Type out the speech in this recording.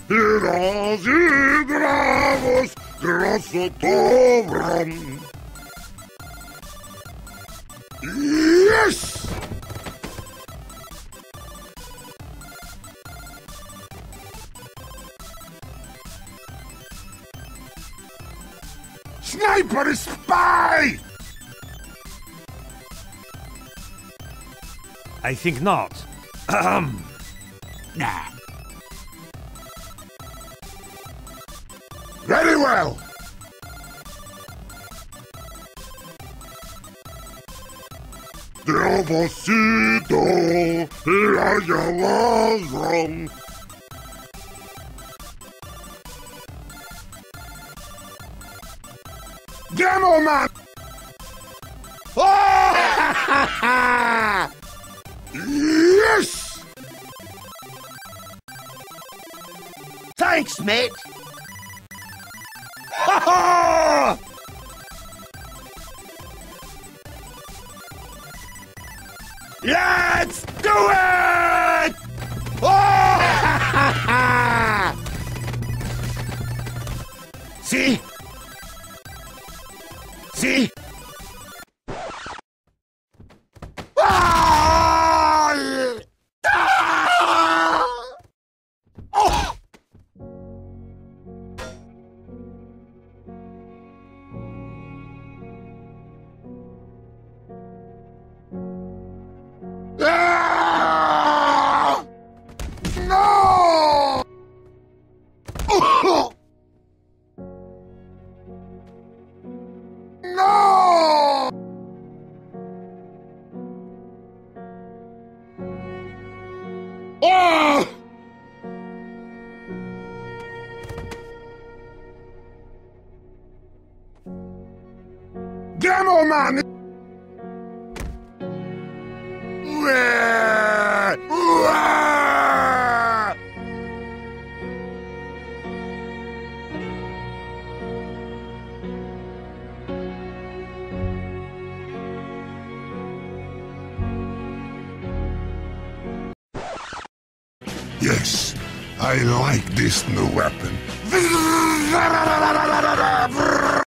Razidravos Grosotobram. Yes! Sniper spy! I think not. Nah. Very well. Drovosito, Ilajawazram. Demomans! Oh! Yes! Thanks, mate. Ha ha! Let's do it! Oh! See? See? Ah! Ah! Oh! Ah! No! Oh! No! Oh! Demoman! Yes, I like this new weapon.